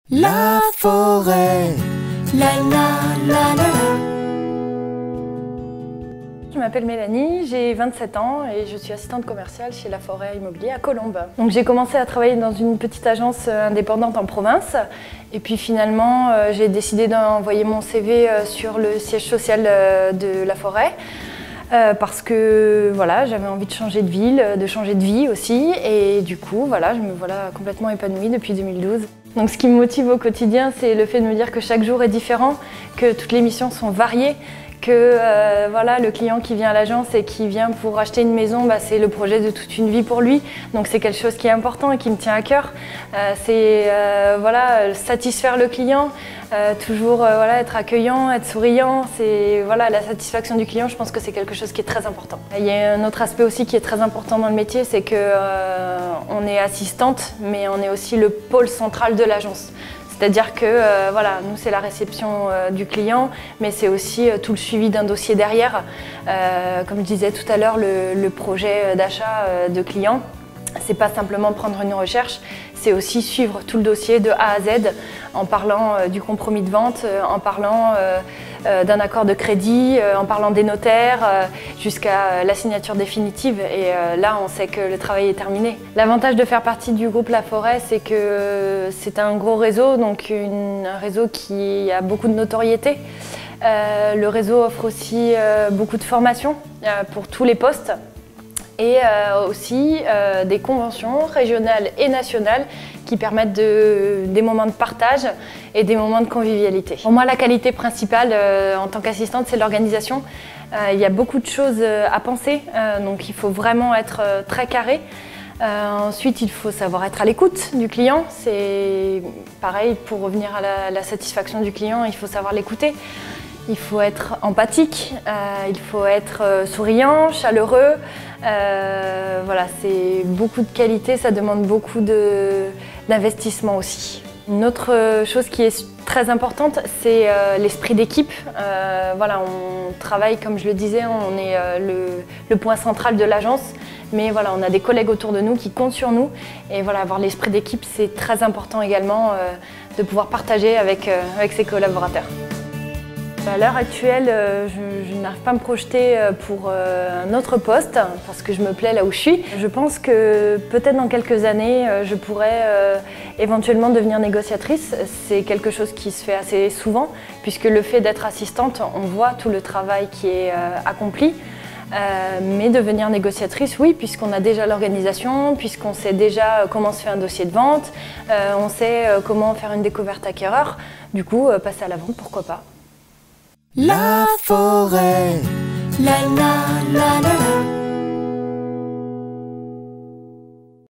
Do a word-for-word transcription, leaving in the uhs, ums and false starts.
La forêt, la la la la la. Je m'appelle Mélanie, j'ai vingt-sept ans et je suis assistante commerciale chez La Forêt Immobilier à Colombes. Donc j'ai commencé à travailler dans une petite agence indépendante en province et puis finalement euh, j'ai décidé d'envoyer mon C V sur le siège social de La Forêt. Euh, parce que voilà, j'avais envie de changer de ville, de changer de vie aussi, et du coup voilà, je me voilà complètement épanouie depuis deux mille douze. Donc ce qui me motive au quotidien, c'est le fait de me dire que chaque jour est différent, que toutes les missions sont variées, que euh, voilà, le client qui vient à l'agence et qui vient pour acheter une maison, bah, c'est le projet de toute une vie pour lui. Donc c'est quelque chose qui est important et qui me tient à cœur. Euh, c'est euh, voilà, satisfaire le client, euh, toujours euh, voilà, être accueillant, être souriant. C'est voilà, la satisfaction du client, je pense que c'est quelque chose qui est très important. Il y a un autre aspect aussi qui est très important dans le métier, c'est que euh, on est assistante, mais on est aussi le pôle central de l'agence. C'est-à-dire que euh, voilà, nous c'est la réception euh, du client, mais c'est aussi euh, tout le suivi d'un dossier derrière. Euh, comme je disais tout à l'heure, le, le projet d'achat euh, de client, c'est pas simplement prendre une recherche, c'est aussi suivre tout le dossier de A à Z en parlant euh, du compromis de vente, euh, en parlant euh, euh, d'un accord de crédit, euh, en parlant des notaires, euh, jusqu'à la signature définitive. Et euh, là, on sait que le travail est terminé. L'avantage de faire partie du groupe La Forêt, c'est que euh, c'est un gros réseau, donc une, un réseau qui a beaucoup de notoriété. Euh, le réseau offre aussi euh, beaucoup de formations euh, pour tous les postes. Et euh, aussi euh, des conventions régionales et nationales qui permettent de, des moments de partage et des moments de convivialité. Pour moi, la qualité principale euh, en tant qu'assistante, c'est l'organisation. Euh, il y a beaucoup de choses à penser, euh, donc il faut vraiment être euh, très carré. Euh, ensuite, il faut savoir être à l'écoute du client. C'est pareil, pour revenir à la, la satisfaction du client, il faut savoir l'écouter. Il faut être empathique, euh, il faut être euh, souriant, chaleureux. Euh, voilà, c'est beaucoup de qualité, ça demande beaucoup de, d'investissement aussi. Une autre chose qui est très importante, c'est euh, l'esprit d'équipe. Euh, voilà, on travaille, comme je le disais, on est euh, le, le point central de l'agence, mais voilà, on a des collègues autour de nous qui comptent sur nous. Et voilà, avoir l'esprit d'équipe, c'est très important également euh, de pouvoir partager avec, euh, avec ses collaborateurs. À l'heure actuelle, je, je n'arrive pas à me projeter pour un autre poste parce que je me plais là où je suis. Je pense que peut-être dans quelques années, je pourrais euh, éventuellement devenir négociatrice. C'est quelque chose qui se fait assez souvent puisque le fait d'être assistante, on voit tout le travail qui est euh, accompli. Euh, mais devenir négociatrice, oui, puisqu'on a déjà l'organisation, puisqu'on sait déjà comment se fait un dossier de vente, euh, on sait euh, comment faire une découverte acquéreur. Du coup, euh, passer à la vente, pourquoi pas. La forêt, la la